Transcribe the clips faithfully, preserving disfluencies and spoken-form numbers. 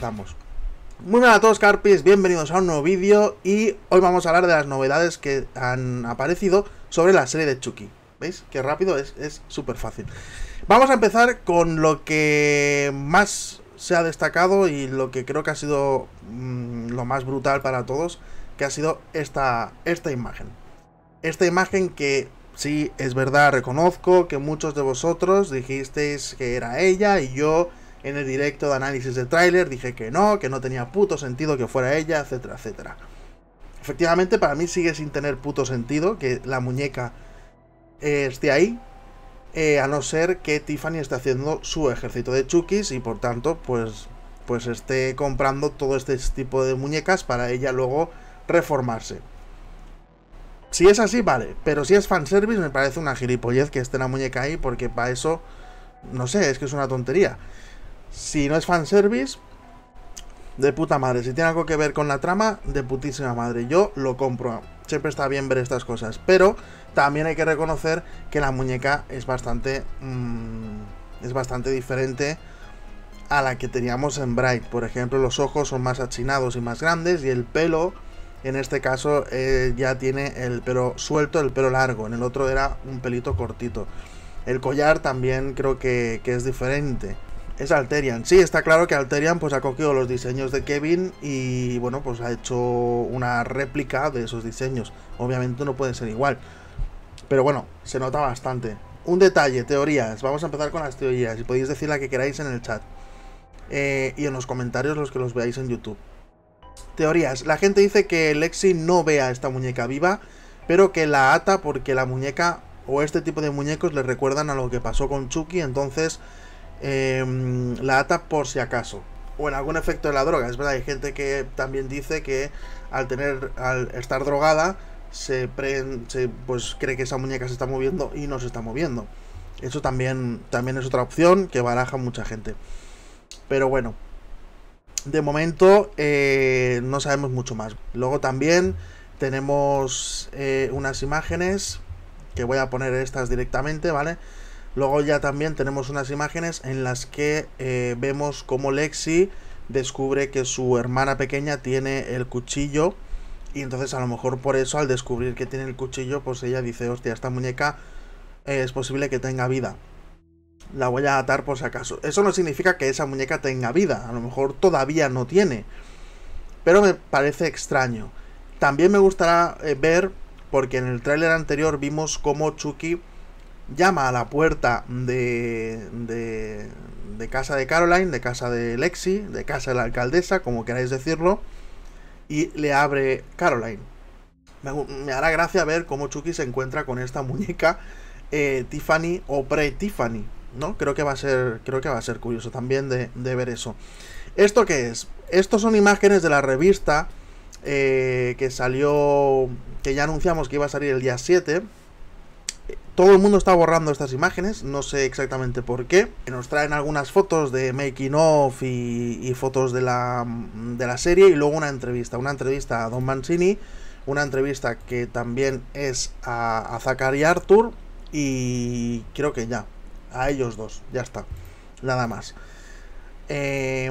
empezamos. Muy buenas a todos, Carpis, bienvenidos a un nuevo vídeo. Y hoy vamos a hablar de las novedades que han aparecido sobre la serie de Chucky. ¿Veis? Qué rápido, es súper fácil. Vamos a empezar con lo que más se ha destacado y lo que creo que ha sido mmm, lo más brutal para todos, que ha sido esta, esta imagen. Esta imagen que sí, es verdad, reconozco que muchos de vosotros dijisteis que era ella y yo en el directo de análisis de tráiler dije que no, que no tenía puto sentido que fuera ella, etcétera, etcétera. Efectivamente, para mí sigue sin tener puto sentido que la muñeca eh, esté ahí, eh, a no ser que Tiffany esté haciendo su ejército de Chuckys y por tanto, pues, pues esté comprando todo este tipo de muñecas para ella luego reformarse. Si es así, vale, pero si es fanservice me parece una gilipollez que esté la muñeca ahí, porque para eso, no sé, es que es una tontería. Si no es fanservice, de puta madre. Si tiene algo que ver con la trama, de putísima madre. Yo lo compro. Siempre está bien ver estas cosas. Pero también hay que reconocer que la muñeca es bastante... Mmm, es bastante diferente a la que teníamos en Bright. Por ejemplo, los ojos son más achinados y más grandes. Y el pelo, en este caso, eh, ya tiene el pelo suelto, el pelo largo. En el otro era un pelito cortito. El collar también creo que, que es diferente. Es Alterian. Sí, está claro que Alterian pues ha cogido los diseños de Kevin y bueno, pues ha hecho una réplica de esos diseños. Obviamente no puede ser igual, pero bueno, se nota bastante. Un detalle, teorías. Vamos a empezar con las teorías y podéis decir la que queráis en el chat eh, y en los comentarios los que los veáis en YouTube. Teorías. La gente dice que Lexi no ve a esta muñeca viva, pero que la ata porque la muñeca o este tipo de muñecos le recuerdan a lo que pasó con Chucky, entonces Eh, la ata por si acaso, o en algún efecto de la droga. Es verdad, hay gente que también dice que al tener al estar drogada se, pre, se pues cree que esa muñeca se está moviendo y no se está moviendo. Eso también, también es otra opción que baraja mucha gente, pero bueno, de momento eh, no sabemos mucho más. Luego también tenemos eh, unas imágenes que voy a poner estas directamente, ¿vale? Luego ya también tenemos unas imágenes en las que eh, vemos cómo Lexi descubre que su hermana pequeña tiene el cuchillo. Y entonces a lo mejor por eso, al descubrir que tiene el cuchillo, pues ella dice, hostia, esta muñeca eh, es posible que tenga vida. La voy a atar por si acaso. Eso no significa que esa muñeca tenga vida. A lo mejor todavía no tiene. Pero me parece extraño. También me gustará eh, ver, porque en el tráiler anterior vimos cómo Chucky llama a la puerta de, de, de casa de Caroline, de casa de Lexi, de casa de la alcaldesa, como queráis decirlo, y le abre Caroline. Me, me hará gracia ver cómo Chucky se encuentra con esta muñeca eh, Tiffany o pre-Tiffany, ¿no? Creo que va a ser, creo que va a ser curioso también de, de ver eso. ¿Esto qué es? Estos son imágenes de la revista eh, que salió, que ya anunciamos que iba a salir el día siete. Todo el mundo está borrando estas imágenes, no sé exactamente por qué. Nos traen algunas fotos de making of y, y fotos de la, de la serie y luego una entrevista. Una entrevista a Don Mancini, una entrevista que también es a, a Zachary Arthur y creo que ya, a ellos dos, ya está, nada más. Eh,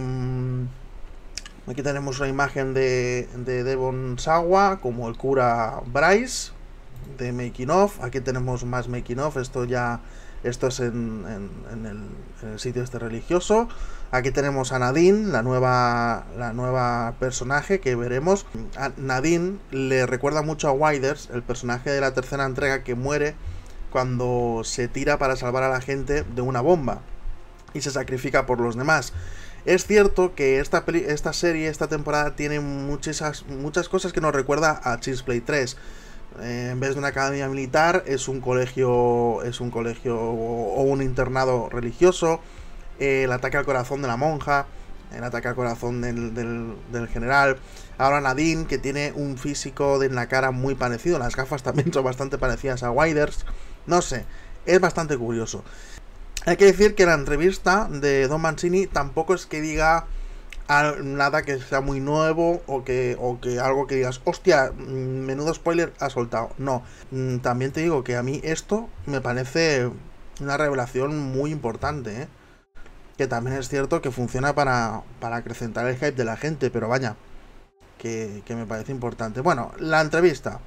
aquí tenemos una imagen de, de Devon Sawa como el cura Bryce, de making of. Aquí tenemos más making of. Esto ya, esto es en, en, en, el, en el sitio este religioso. Aquí tenemos a Nadine, la nueva la nueva personaje que veremos. A Nadine le recuerda mucho a Withers, el personaje de la tercera entrega que muere cuando se tira para salvar a la gente de una bomba y se sacrifica por los demás. Es cierto que esta, esta serie, esta temporada tiene muchas, muchas cosas que nos recuerda a Child's tres. Eh, en vez de una academia militar es un colegio es un colegio o, o un internado religioso. Eh, el ataque al corazón de la monja, el ataque al corazón del, del, del general. Ahora Nadine, que tiene un físico de en la cara muy parecido, las gafas también son bastante parecidas a Withers. No sé, es bastante curioso. Hay que decir que la entrevista de Don Mancini tampoco es que diga nada que sea muy nuevo o que, o que algo que digas, hostia, menudo spoiler ha soltado. No, también te digo que a mí esto me parece una revelación muy importante, ¿eh? que también es cierto que funciona para, para acrecentar el hype de la gente, pero vaya, que, que me parece importante. Bueno, la entrevista.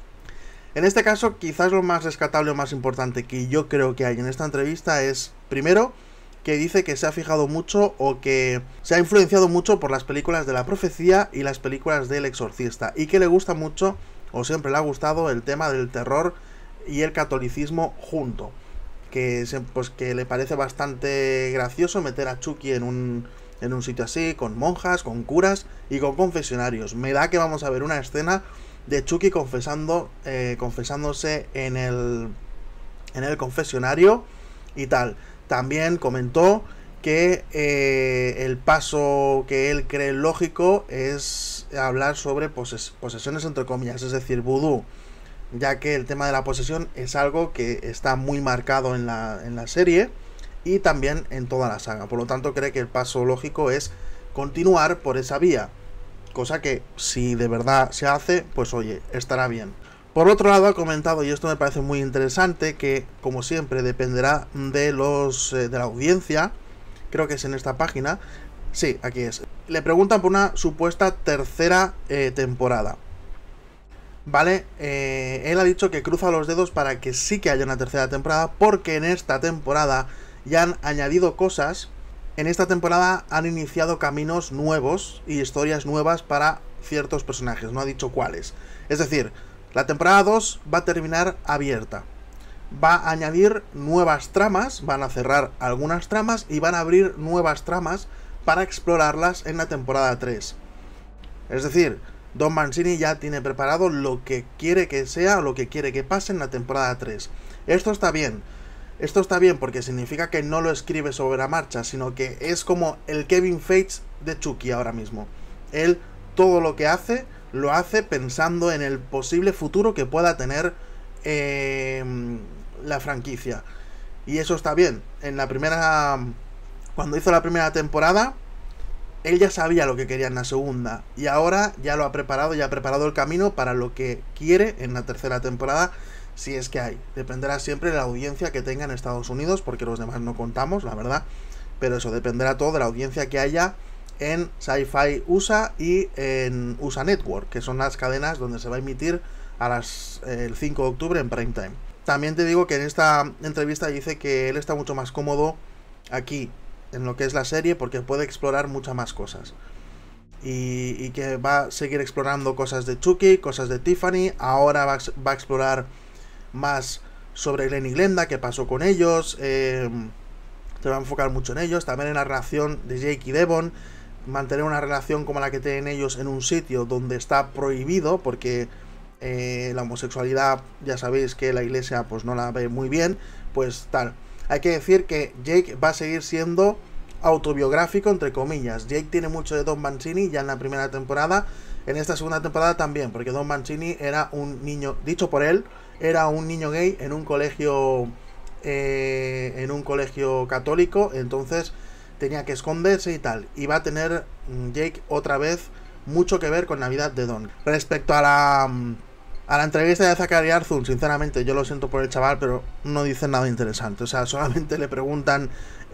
En este caso, quizás lo más rescatable o más importante que yo creo que hay en esta entrevista es, primero, que dice que se ha fijado mucho o que se ha influenciado mucho por las películas de La Profecía y las películas del Exorcista, y que le gusta mucho, o siempre le ha gustado, el tema del terror y el catolicismo junto. Que, se, pues, que le parece bastante gracioso meter a Chucky en un, en un sitio así, con monjas, con curas y con confesionarios. Me da que vamos a ver una escena de Chucky confesando, eh, confesándose en el, en el confesionario y tal. También comentó que eh, el paso que él cree lógico es hablar sobre poses posesiones entre comillas, es decir, vudú, ya que el tema de la posesión es algo que está muy marcado en la, en la serie y también en toda la saga. Por lo tanto, cree que el paso lógico es continuar por esa vía, cosa que si de verdad se hace, pues oye, estará bien. Por otro lado, ha comentado, y esto me parece muy interesante, que como siempre dependerá de los eh, de la audiencia. Creo que es en esta página. Sí, aquí es. Le preguntan por una supuesta tercera eh, temporada. Vale, eh, él ha dicho que cruza los dedos para que sí que haya una tercera temporada, porque en esta temporada ya han añadido cosas. En esta temporada han iniciado caminos nuevos y historias nuevas para ciertos personajes, no ha dicho cuáles. Es decir, la temporada dos va a terminar abierta. Va a añadir nuevas tramas, van a cerrar algunas tramas y van a abrir nuevas tramas para explorarlas en la temporada tres. Es decir, Don Mancini ya tiene preparado lo que quiere que sea o lo que quiere que pase en la temporada tres. Esto está bien. Esto está bien porque significa que no lo escribe sobre la marcha, sino que es como el Kevin Feige de Chucky ahora mismo. Él todo lo que hace, lo hace pensando en el posible futuro que pueda tener eh, la franquicia. Y eso está bien. En la primera... Cuando hizo la primera temporada, él ya sabía lo que quería en la segunda. Y ahora ya lo ha preparado, ya ha preparado el camino para lo que quiere en la tercera temporada, si es que hay. Dependerá siempre de la audiencia que tenga en Estados Unidos, porque los demás no contamos, la verdad. Pero eso dependerá todo de la audiencia que haya en Sci-Fi U S A y en U S A Network, que son las cadenas donde se va a emitir a las, eh, el cinco de octubre en prime time. También te digo que en esta entrevista dice que él está mucho más cómodo aquí, en lo que es la serie, porque puede explorar muchas más cosas. Y, y que va a seguir explorando cosas de Chucky, cosas de Tiffany. Ahora va, va a explorar más sobre Glenn y Glenda, qué pasó con ellos. Eh, se va a enfocar mucho en ellos. También en la relación de Jake y Devon. Mantener una relación como la que tienen ellos en un sitio donde está prohibido, porque eh, la homosexualidad, ya sabéis que la iglesia pues no la ve muy bien. Pues tal. Hay que decir que Jake va a seguir siendo autobiográfico, entre comillas. Jake tiene mucho de Don Mancini ya en la primera temporada. En esta segunda temporada también, porque Don Mancini era un niño, dicho por él, era un niño gay en un colegio eh, en un colegio católico. Entonces tenía que esconderse y tal. Y va a tener Jake otra vez mucho que ver con la vida de Don. Respecto a la... A la entrevista de Zachary Arzun, sinceramente, yo lo siento por el chaval, pero no dice nada interesante. O sea, solamente le preguntan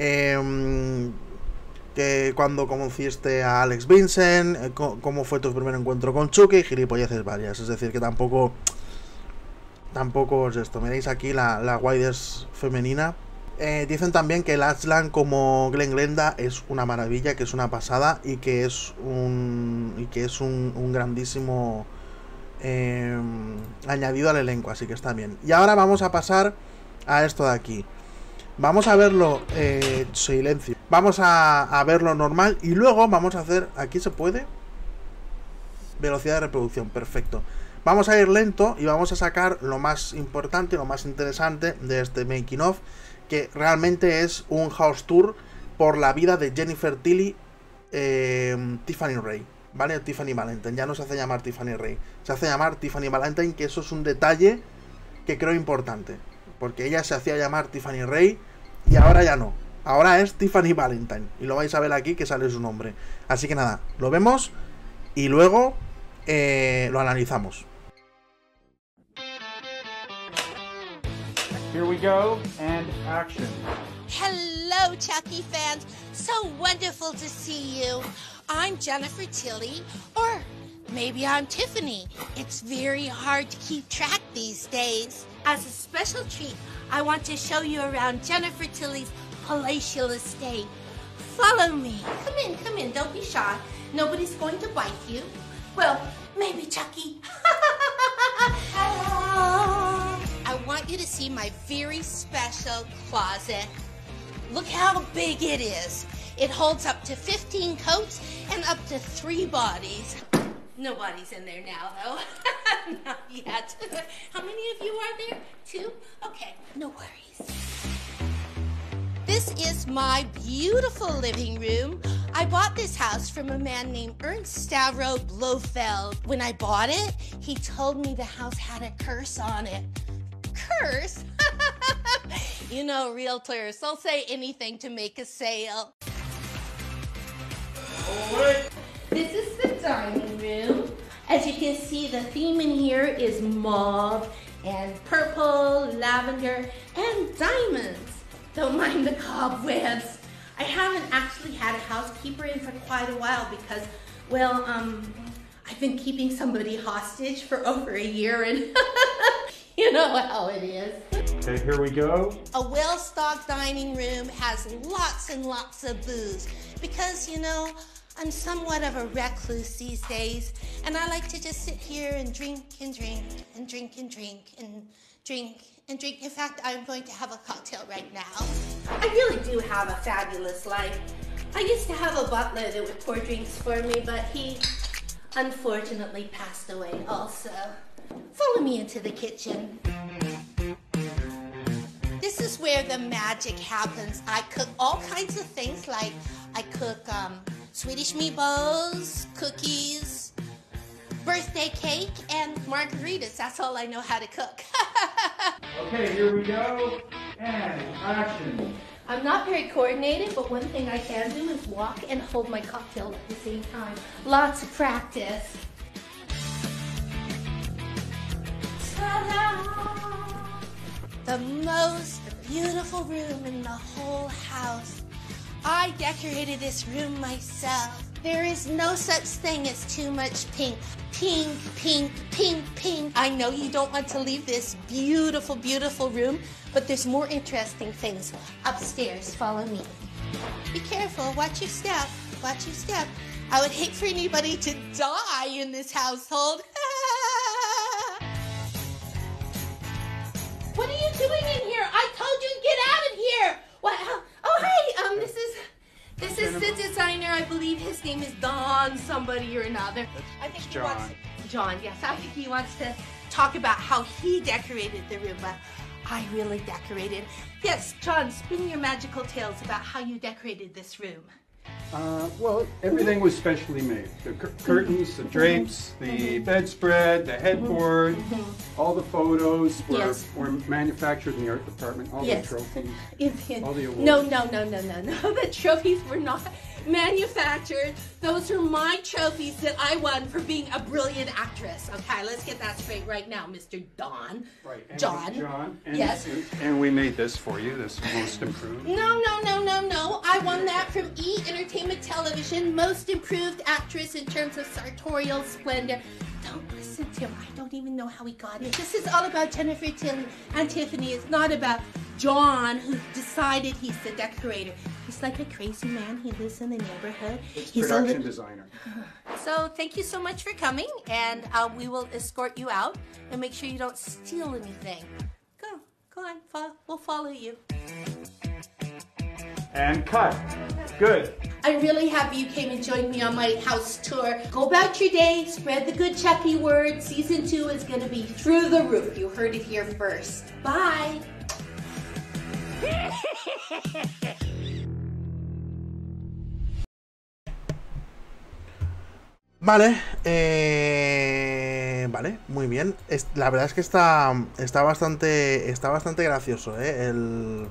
eh, que cuando conociste a Alex Vincent, eh, cómo fue tu primer encuentro con Chucky, y gilipolleces varias. Es decir, que tampoco... Tampoco es esto. Miréis aquí la, la Widers femenina. Eh, dicen también que el Aslan como Glenn Glenda es una maravilla, que es una pasada y que es un... Y que es un, un grandísimo... Eh, añadido al elenco, así que está bien. Y ahora vamos a pasar a esto de aquí. Vamos a verlo eh, silencio. Vamos a, a verlo normal y luego vamos a hacer... Aquí se puede velocidad de reproducción, perfecto. Vamos a ir lento y vamos a sacar lo más importante, lo más interesante de este making of, que realmente es un house tour por la vida de Jennifer Tilly, eh, Tiffany Ray. ¿Vale? Tiffany Valentine, ya no se hace llamar Tiffany Ray, se hace llamar Tiffany Valentine, que eso es un detalle que creo importante, porque ella se hacía llamar Tiffany Ray y ahora ya no, ahora es Tiffany Valentine, y lo vais a ver aquí que sale su nombre. Así que nada, lo vemos y luego eh, lo analizamos. Here we go, and action. Hello, Chucky fans. So wonderful to see you. I'm Jennifer Tilly, or maybe I'm Tiffany. It's very hard to keep track these days. As a special treat, I want to show you around Jennifer Tilly's palatial estate. Follow me. Come in, come in. Don't be shy. Nobody's going to bite you. Well, maybe Chucky. I want you to see my very special closet. Look how big it is. It holds up to fifteen coats and up to three bodies. Nobody's in there now, though. Not yet. How many of you are there? Two? Okay, no worries. This is my beautiful living room. I bought this house from a man named Ernst Stavro Blofeld. When I bought it, he told me the house had a curse on it. Curse? You know, realtors, they'll say anything to make a sale. This is the dining room. As you can see, the theme in here is mauve and purple, lavender, and diamonds. Don't mind the cobwebs. I haven't actually had a housekeeper in for quite a while because, well, um, I've been keeping somebody hostage for over a year and you know how it is. Okay, here we go. A well-stocked dining room has lots and lots of booze because, you know, I'm somewhat of a recluse these days, and I like to just sit here and drink and drink and drink and drink and drink and drink. In fact, I'm going to have a cocktail right now. I really do have a fabulous life. I used to have a butler that would pour drinks for me, but he unfortunately passed away also. Follow me into the kitchen. This is where the magic happens. I cook all kinds of things, like I cook um, Swedish meatballs, cookies, birthday cake, and margaritas. That's all I know how to cook. Okay, here we go. And action. I'm not very coordinated, but one thing I can do is walk and hold my cocktail at the same time. Lots of practice. Ta-da! The most beautiful room in the whole house. I decorated this room myself. There is no such thing as too much pink. Pink, pink, pink, pink. I know you don't want to leave this beautiful, beautiful room, but there's more interesting things upstairs. Follow me. Be careful. Watch your step. Watch your step. I would hate for anybody to die in this household. What are you doing in here? I told you to get out of here. What? Oh, hey. Um, this is this is the designer. I believe his name is Don somebody or another. I think he John. wants John. Yes, I think he wants to talk about how he decorated the room, but I really decorated. Yes, John, spin your magical tales about how you decorated this room. Uh, well, everything was specially made. The cur curtains, the drapes, the bedspread, the headboard, mm-hmm. all the photos were, yes. were manufactured in the art department, all yes. the trophies, if, if, all the awards. No, no, no, no, no, no. The trophies were not manufactured. Those are my trophies that I won for being a brilliant actress. Okay, let's get that straight right now, Mister Don. Right. And John. John. And, yes. And, and we made this for you, this Most Improved. No, no, no, no, no. I won that from E! Entertainment Television, Most Improved Actress in terms of sartorial splendor. Don't listen to him. I don't even know how he got it. This is all about Jennifer Tilly and Tiffany. It's not about John, who decided he's the decorator. He's like a crazy man. He lives in the neighborhood. It's he's production a designer. So thank you so much for coming, and uh, we will escort you out and make sure you don't steal anything. Go, go on. Follow, we'll follow you. And cut. Good. I'm really happy you came and joined me on my house tour. Go about your day, spread the good Chucky word. Season two is going to be through the roof. You heard it here first. Bye. Vale, eh, vale, muy bien. Es, la verdad es que está, está bastante, está bastante gracioso, ¿eh? El...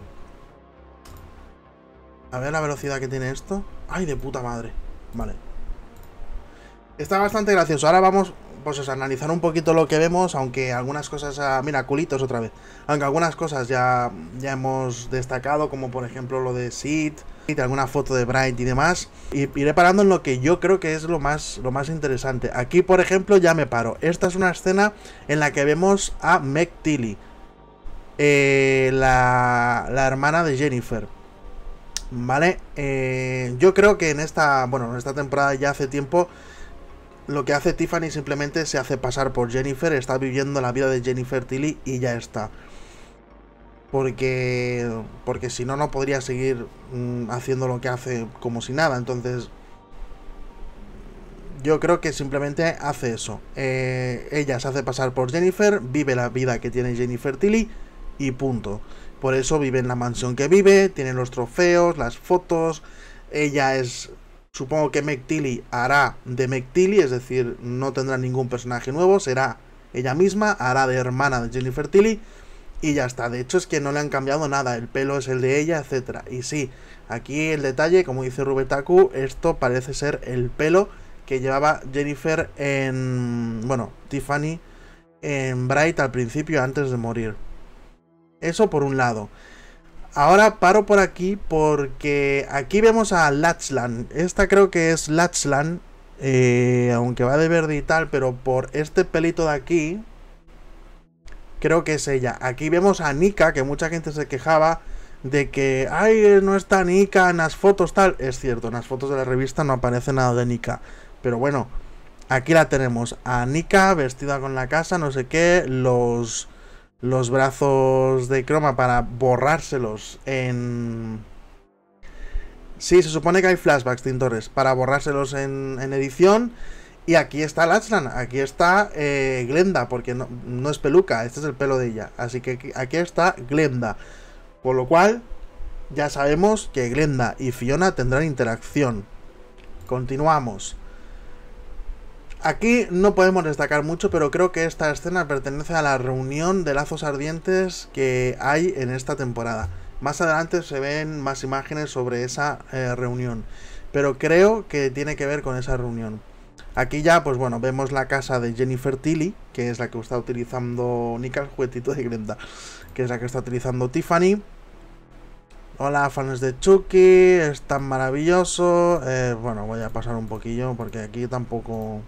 A ver la velocidad que tiene esto. Ay, de puta madre. Vale. Está bastante gracioso. Ahora vamos, pues os analizar un poquito lo que vemos, aunque algunas cosas, ah, mira, culitos otra vez, aunque algunas cosas ya, ya hemos destacado, como por ejemplo lo de Sid, alguna foto de Bright y demás, y iré parando en lo que yo creo que es lo más, lo más interesante. Aquí, por ejemplo, ya me paro. Esta es una escena en la que vemos a Meg Tilly, eh, la, la hermana de Jennifer. Vale, eh, yo creo que en esta, bueno, en esta temporada ya hace tiempo, lo que hace Tiffany simplemente se hace pasar por Jennifer, está viviendo la vida de Jennifer Tilly y ya está. Porque, porque si no, no podría seguir mmm, haciendo lo que hace como si nada. Entonces, yo creo que simplemente hace eso. Eh, ella se hace pasar por Jennifer, vive la vida que tiene Jennifer Tilly y punto. Por eso vive en la mansión que vive, tiene los trofeos, las fotos. Ella es... Supongo que Meg Tilly hará de Meg Tilly, es decir, no tendrá ningún personaje nuevo, será ella misma, hará de hermana de Jennifer Tilly y ya está. De hecho es que no le han cambiado nada, el pelo es el de ella, etcétera. Y sí, aquí el detalle, como dice Rubetaku, esto parece ser el pelo que llevaba Jennifer en... Bueno, Tiffany en Bright al principio, antes de morir. Eso por un lado. Ahora paro por aquí porque aquí vemos a Lachlan. Esta creo que es Lachlan, eh, aunque va de verde y tal, pero por este pelito de aquí creo que es ella. Aquí vemos a Nika, que mucha gente se quejaba de que ay, no está Nika en las fotos tal. Es cierto, en las fotos de la revista no aparece nada de Nika, pero bueno, aquí la tenemos a Nika vestida con la casa, no sé qué, los... los brazos de croma para borrárselos en... Sí, se supone que hay flashbacks, tintores, para borrárselos en, en edición. Y aquí está Lachlan, aquí está eh, Glenda, porque no, no es peluca, este es el pelo de ella. Así que aquí, aquí está Glenda. Por lo cual, ya sabemos que Glenda y Fiona tendrán interacción. Continuamos. Aquí no podemos destacar mucho, pero creo que esta escena pertenece a la reunión de lazos ardientes que hay en esta temporada. Más adelante se ven más imágenes sobre esa eh, reunión, pero creo que tiene que ver con esa reunión. Aquí ya, pues bueno, vemos la casa de Jennifer Tilly, que es la que está utilizando Nika, el juguetito de Glenda, que es la que está utilizando Tiffany. Hola, fans de Chucky, es tan maravilloso. Eh, bueno, voy a pasar un poquillo porque aquí tampoco...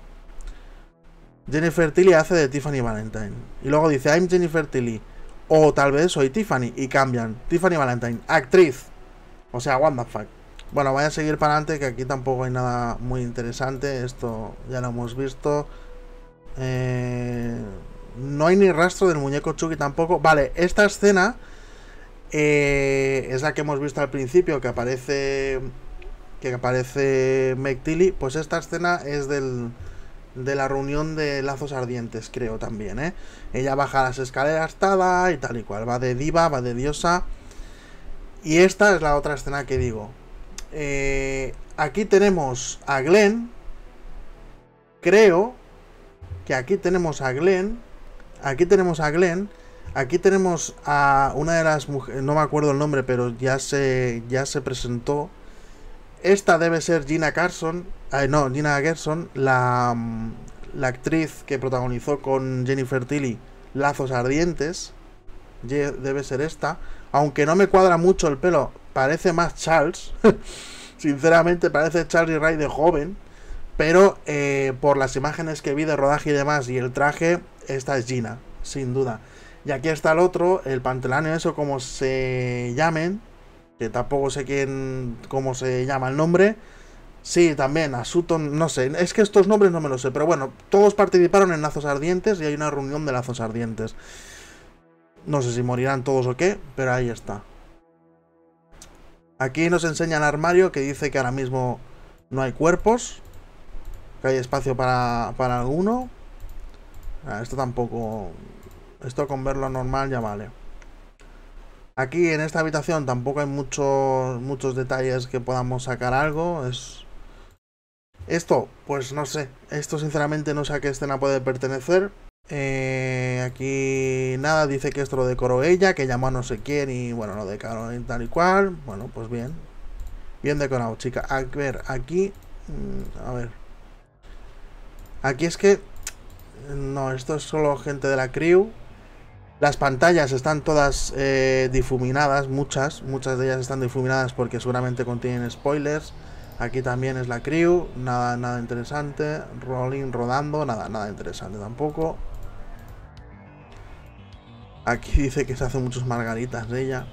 Jennifer Tilly hace de Tiffany Valentine. Y luego dice, I'm Jennifer Tilly. O tal vez soy Tiffany. Y cambian. Tiffany Valentine. Actriz. O sea, what the fuck. Bueno, voy a seguir para adelante, que aquí tampoco hay nada muy interesante. Esto ya lo hemos visto. Eh, no hay ni rastro del muñeco Chucky tampoco. Vale, esta escena eh, es la que hemos visto al principio, que aparece... Que aparece Meg Tilly. Pues esta escena es del... de la reunión de lazos ardientes, creo también, ¿eh? Ella baja las escaleras, tada, y tal y cual. Va de diva, va de diosa. Y esta es la otra escena que digo. Eh, aquí tenemos a Glenn. Creo que aquí tenemos a Glenn. Aquí tenemos a Glenn. Aquí tenemos a una de las mujeres, no me acuerdo el nombre, pero ya se, ya se presentó. Esta debe ser Gina Carson. Eh, no, Gina Gerson, la, la actriz que protagonizó con Jennifer Tilly Lazos Ardientes. Debe ser esta. Aunque no me cuadra mucho el pelo, parece más Charles. Sinceramente parece Charlie Ray de joven. Pero eh, por las imágenes que vi de rodaje y demás y el traje, esta es Gina, sin duda. Y aquí está el otro, el panteláneo, eso como se llamen, que tampoco sé quién, cómo se llama el nombre. Sí, también, a Sutton, no sé, es que estos nombres no me los sé, pero bueno, todos participaron en Lazos Ardientes y hay una reunión de Lazos Ardientes. No sé si morirán todos o qué, pero ahí está. Aquí nos enseña el armario que dice que ahora mismo no hay cuerpos, que hay espacio para, para alguno. Ah, esto tampoco, esto con verlo normal ya vale. Aquí en esta habitación tampoco hay muchos muchos detalles que podamos sacar algo. Es... Esto, pues no sé. Esto sinceramente no sé a qué escena puede pertenecer. Eh, aquí nada, dice que esto lo decoró ella, que llamó a no sé quién y bueno, lo decoró y tal y cual. Bueno, pues bien. Bien decorado, chica. A ver, aquí... A ver. Aquí es que... No, esto es solo gente de la crew. Las pantallas están todas eh, difuminadas, muchas, muchas de ellas están difuminadas porque seguramente contienen spoilers. Aquí también es la crew, nada, nada interesante. Rolling, rodando, nada, nada interesante tampoco. Aquí dice que se hacen muchos margaritas de ella.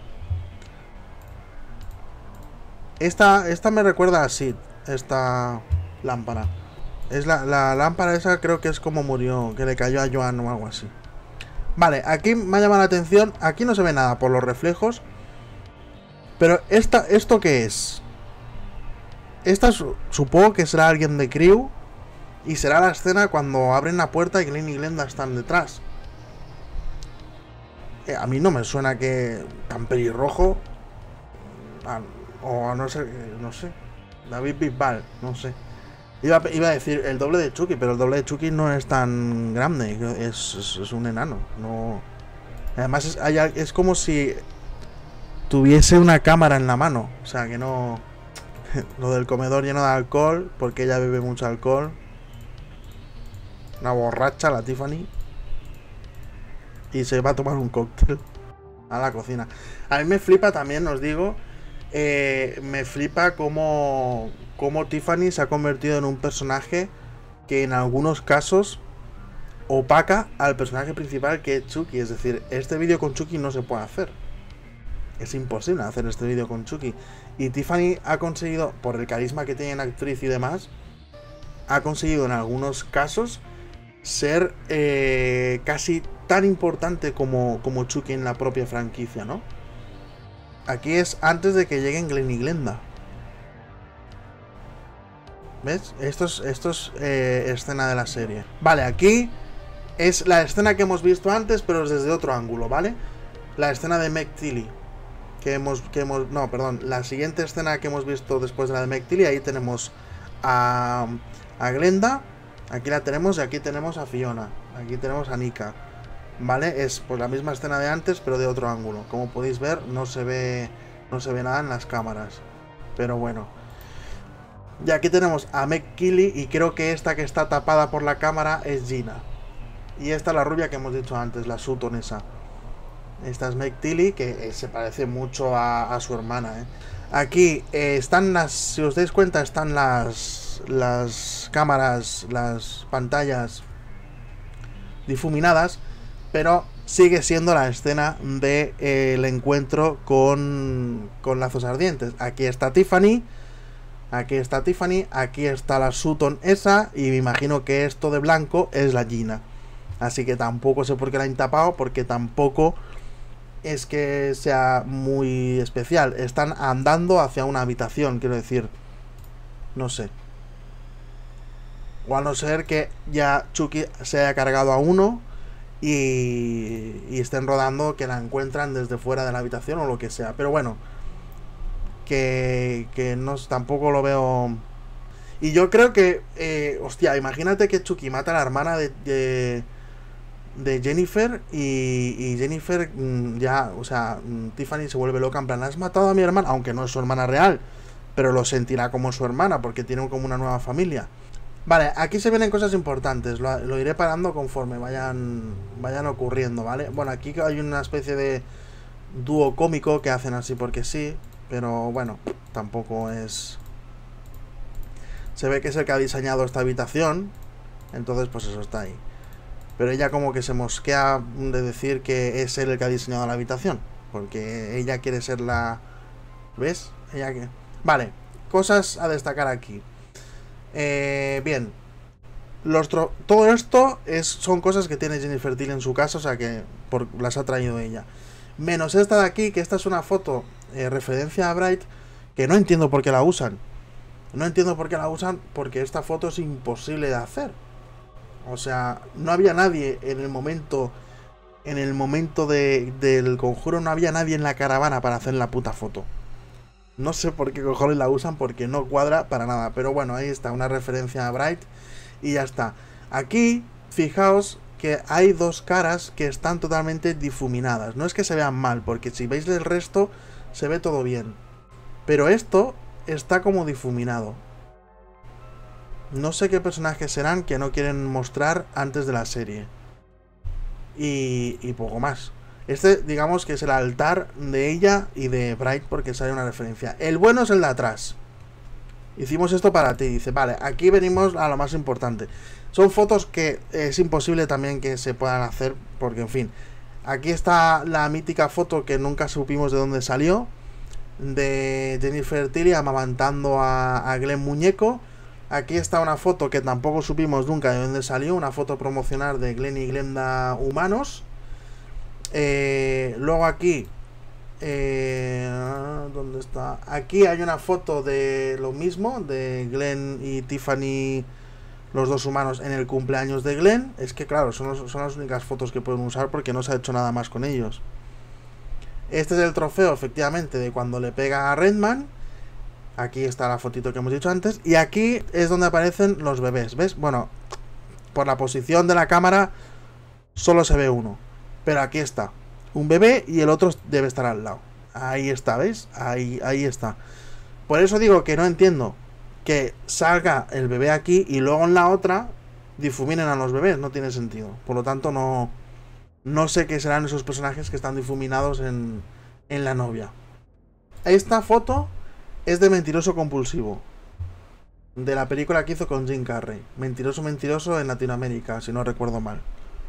Esta, esta me recuerda a Sid, esta lámpara. Es la, la lámpara esa, creo que es como murió, que le cayó a Joan o algo así. Vale, aquí me ha llamado la atención. Aquí no se ve nada por los reflejos. Pero esta, ¿esto qué es? Esta supongo que será alguien de crew. Y será la escena cuando abren la puerta y Glenn y Glenda están detrás. Eh, a mí no me suena que tan pelirrojo. A, o a no ser, no sé. David Bisbal, no sé. Iba, iba a decir el doble de Chucky, pero el doble de Chucky no es tan grande. Es, es, es un enano. No. Además es, hay, es como si tuviese una cámara en la mano. O sea que no. Lo del comedor lleno de alcohol, porque ella bebe mucho alcohol. Una borracha, la Tiffany. Y se va a tomar un cóctel a la cocina. A mí me flipa también, os digo. Eh, me flipa cómo, cómo Tiffany se ha convertido en un personaje que en algunos casos opaca al personaje principal, que es Chucky. Es decir, este vídeo con Chucky no se puede hacer. Es imposible hacer este vídeo con Chucky. Y Tiffany ha conseguido, por el carisma que tiene en actriz y demás, ha conseguido en algunos casos ser eh, casi tan importante como, como Chucky en la propia franquicia, ¿no? Aquí es antes de que lleguen Glenn y Glenda. ¿Ves? Esto es, esto es eh, escena de la serie. Vale, aquí es la escena que hemos visto antes, pero es desde otro ángulo, ¿vale? La escena de Meg Tilly. Que hemos, que hemos... No, perdón. La siguiente escena que hemos visto después de la de Meg Tilly. Ahí tenemos a, a Glenda. Aquí la tenemos y aquí tenemos a Fiona. Aquí tenemos a Nika. ¿Vale? Es pues la misma escena de antes, pero de otro ángulo. Como podéis ver, no se ve, no se ve nada en las cámaras. Pero bueno. Y aquí tenemos a Meg Tilly. Y creo que esta que está tapada por la cámara es Gina. Y esta es la rubia que hemos dicho antes, la Sutton esa. Esta es Meg Tilly, que eh, se parece mucho a, a su hermana, ¿eh? Aquí eh, están las... Si os dais cuenta, están las, las cámaras, las pantallas difuminadas. Pero sigue siendo la escena del de, eh, encuentro con, con lazos ardientes. Aquí está Tiffany. Aquí está Tiffany. Aquí está la Sutton esa. Y me imagino que esto de blanco es la Gina. Así que tampoco sé por qué la han tapado. Porque tampoco es que sea muy especial. Están andando hacia una habitación, quiero decir. No sé. O a no ser que ya Chucky se haya cargado a uno. Y, y estén rodando, que la encuentran desde fuera de la habitación o lo que sea. Pero bueno, que, que no, tampoco lo veo. Y yo creo que, eh, hostia, imagínate que Chucky mata a la hermana de, de, de Jennifer y, y Jennifer ya, o sea, Tiffany se vuelve loca en plan, has matado a mi hermana, aunque no es su hermana real, pero lo sentirá como su hermana porque tiene como una nueva familia. Vale, aquí se vienen cosas importantes, lo, lo iré parando conforme vayan vayan ocurriendo, ¿vale? Bueno, aquí hay una especie de dúo cómico que hacen así porque sí, pero bueno, tampoco es... Se ve que es el que ha diseñado esta habitación, entonces pues eso está ahí. Pero ella como que se mosquea de decir que es él el que ha diseñado la habitación, porque ella quiere ser la... ¿Ves? Ella que... Vale, cosas a destacar aquí. Eh, bien, los todo esto es, son cosas que tiene Jennifer Tilly en su casa, o sea que por, las ha traído ella. Menos esta de aquí, que esta es una foto eh, referencia a Bright, que no entiendo por qué la usan. No entiendo por qué la usan, porque esta foto es imposible de hacer. O sea, no había nadie en el momento, en el momento de, del conjuro, no había nadie en la caravana para hacer la puta foto. No sé por qué cojones la usan, porque no cuadra para nada. Pero bueno, ahí está, una referencia a Bright. Y ya está. Aquí, fijaos que hay dos caras que están totalmente difuminadas. No es que se vean mal, porque si veis el resto, se ve todo bien. Pero esto está como difuminado. No sé qué personajes serán que no quieren mostrar antes de la serie. Y, y poco más. Este, digamos que es el altar de ella y de Bright, porque sale una referencia. El bueno es el de atrás. Hicimos esto para ti. Dice, vale, aquí venimos a lo más importante. Son fotos que es imposible también que se puedan hacer, porque en fin. Aquí está la mítica foto que nunca supimos de dónde salió, de Jennifer Tilly amamantando a, a Glenn Muñeco. Aquí está una foto que tampoco supimos nunca de dónde salió, una foto promocional de Glenn y Glenda humanos. Eh, luego aquí, eh, ¿dónde está? Aquí hay una foto de lo mismo, de Glenn y Tiffany, los dos humanos en el cumpleaños de Glenn. Es que claro, son, los, son las únicas fotos que pueden usar porque no se ha hecho nada más con ellos. Este es el trofeo, efectivamente, de cuando le pega a Redman. Aquí está la fotito que hemos dicho antes. Y aquí es donde aparecen los bebés, ¿ves? Bueno, por la posición de la cámara solo se ve uno. Pero aquí está, un bebé y el otro debe estar al lado. Ahí está, ¿veis? Ahí, ahí está. Por eso digo que no entiendo que salga el bebé aquí y luego en la otra difuminen a los bebés. No tiene sentido. Por lo tanto, no, no sé qué serán esos personajes que están difuminados en, en la novia. Esta foto es de Mentiroso Compulsivo, de la película que hizo con Jim Carrey. Mentiroso, mentiroso en Latinoamérica, si no recuerdo mal.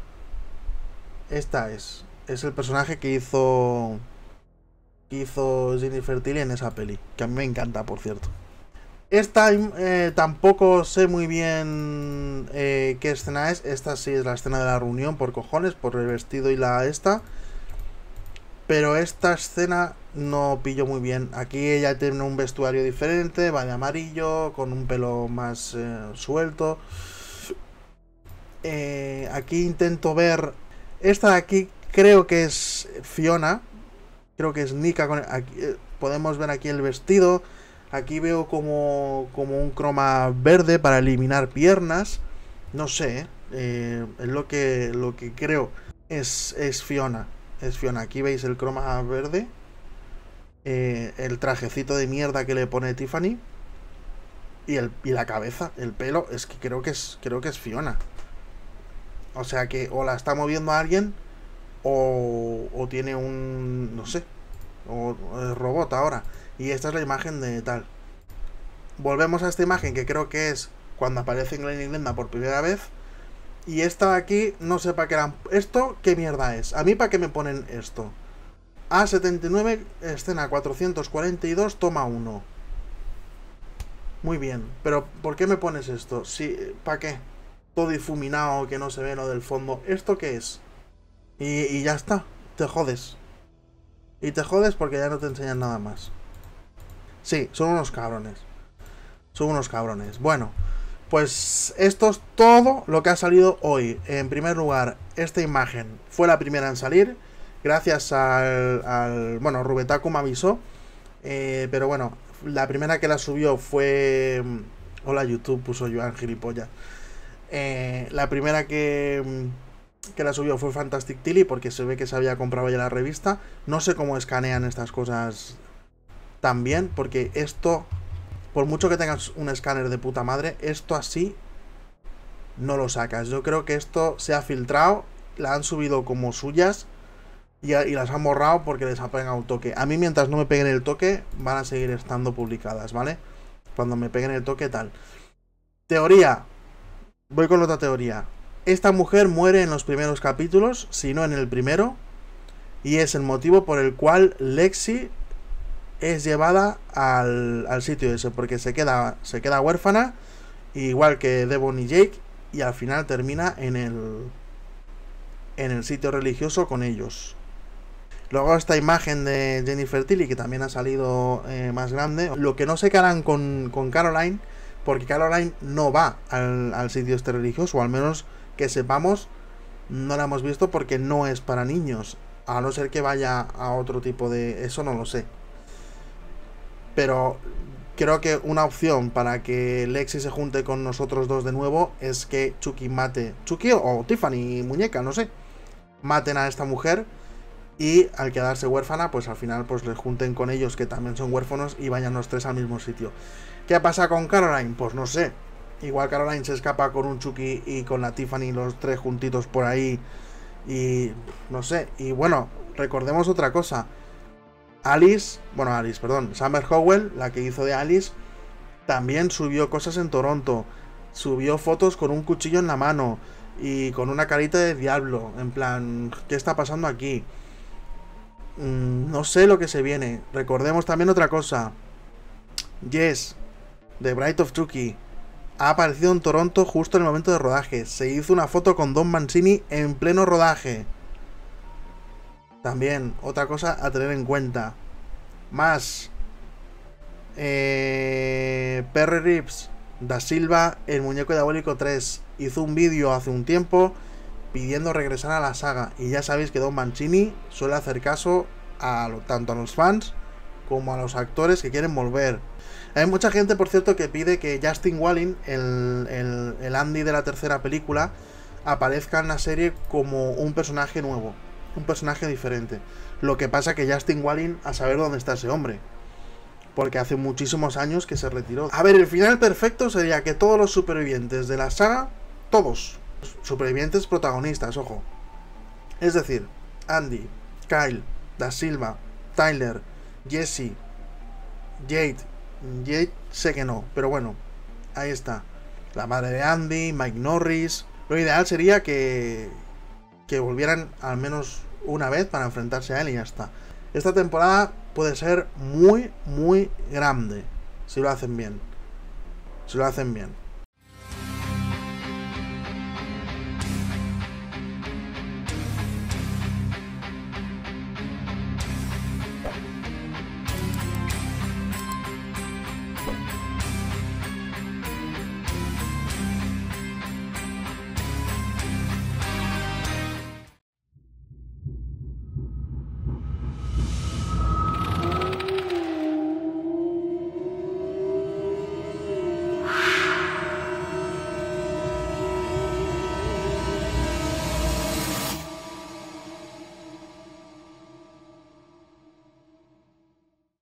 Esta es. Es el personaje que hizo... Que hizo Jennifer Tilly en esa peli. Que a mí me encanta, por cierto. Esta eh, tampoco sé muy bien eh, qué escena es. Esta sí es la escena de la reunión, por cojones, por el vestido y la esta. Pero esta escena no pillo muy bien. Aquí ella tiene un vestuario diferente, va de amarillo, con un pelo más eh, suelto. Eh, aquí intento ver... Esta de aquí creo que es Fiona. Creo que es Nika. Con aquí, eh, podemos ver aquí el vestido. Aquí veo como, como un croma verde para eliminar piernas. No sé. Eh, es lo que, lo que creo. Es, es Fiona. Es Fiona. Aquí veis el croma verde. Eh, el trajecito de mierda que le pone Tiffany. Y, el, y la cabeza, el pelo. Es que creo que es, creo que es Fiona. O sea que o la está moviendo a alguien o, o tiene un... no sé. O, o es robot ahora. Y esta es la imagen de tal. Volvemos a esta imagen que creo que es cuando aparecen Glenn y Glenda por primera vez. Y esta de aquí no sé para qué eran. ¿Esto qué mierda es? A mí para qué me ponen esto. A setenta y nueve, escena cuatrocientos cuarenta y dos, toma uno. Muy bien. Pero ¿por qué me pones esto? Sí, ¿para qué? Todo difuminado, que no se ve lo del fondo. ¿Esto qué es? Y, y ya está. Te jodes. Y te jodes porque ya no te enseñan nada más. Sí, son unos cabrones. Son unos cabrones. Bueno, pues esto es todo lo que ha salido hoy. En primer lugar, esta imagen fue la primera en salir. Gracias al... al bueno, Rubetaku me avisó. Eh, pero bueno, la primera que la subió fue... Hola YouTube, puso Joan gilipollas. Eh, la primera que, que la subió fue Fantastic Tilly, porque se ve que se había comprado ya la revista. No sé cómo escanean estas cosas tan bien, porque esto, por mucho que tengas un escáner de puta madre, esto así no lo sacas. Yo creo que esto se ha filtrado, la han subido como suyas y, y las han borrado porque les ha pegado un toque. A mí, mientras no me peguen el toque, van a seguir estando publicadas, ¿vale? Cuando me peguen el toque, tal. Teoría. Voy con otra teoría. Esta mujer muere en los primeros capítulos, si no en el primero, y es el motivo por el cual Lexi es llevada al, al sitio ese, porque se queda, se queda huérfana, igual que Devon y Jake, y al final termina en el, en el sitio religioso con ellos. Luego esta imagen de Jennifer Tilly, que también ha salido eh, más grande. Lo que no sé qué harán con, con Caroline, porque Caroline no va al, al sitio este religioso, o al menos que sepamos, no la hemos visto porque no es para niños. A no ser que vaya a otro tipo de... Eso no lo sé. Pero creo que una opción para que Lexi se junte con nosotros dos de nuevo es que Chucky mate... Chucky o Tiffany, muñeca, no sé. Maten a esta mujer y al quedarse huérfana, pues al final pues les junten con ellos, que también son huérfanos, y vayan los tres al mismo sitio. ¿Qué pasa con Caroline? Pues no sé. Igual Caroline se escapa con un Chucky y con la Tiffany, los tres juntitos por ahí. Y no sé. Y bueno, recordemos otra cosa. Alice, bueno, Alice, perdón, Summer Howell, la que hizo de Alice, también subió cosas en Toronto. Subió fotos con un cuchillo en la mano y con una carita de diablo. En plan, ¿qué está pasando aquí? Mm, no sé lo que se viene. Recordemos también otra cosa. Jess, de Bride of Chucky, ha aparecido en Toronto justo en el momento de rodaje. Se hizo una foto con Don Mancini en pleno rodaje. También, otra cosa a tener en cuenta. Más. Eh, Perry Reeves da Silva, el muñeco diabólico tres, hizo un vídeo hace un tiempo pidiendo regresar a la saga. Y ya sabéis que Don Mancini suele hacer caso a lo, tanto a los fans como a los actores que quieren volver. Hay mucha gente, por cierto, que pide que Justin Whalin, el, el, el Andy de la tercera película, aparezca en la serie como un personaje nuevo, un personaje diferente. Lo que pasa que Justin Whalin, a saber dónde está ese hombre, porque hace muchísimos años que se retiró. A ver, el final perfecto sería que todos los supervivientes de la saga, todos, supervivientes protagonistas, ojo, es decir, Andy, Kyle, Da Silva, Tyler, Jesse, Jade, Jade sé que no, pero bueno, ahí está. La madre de Andy, Mike Norris. Lo ideal sería que, que volvieran al menos una vez para enfrentarse a él y ya está. Esta temporada puede ser muy, muy grande si lo hacen bien. Si lo hacen bien.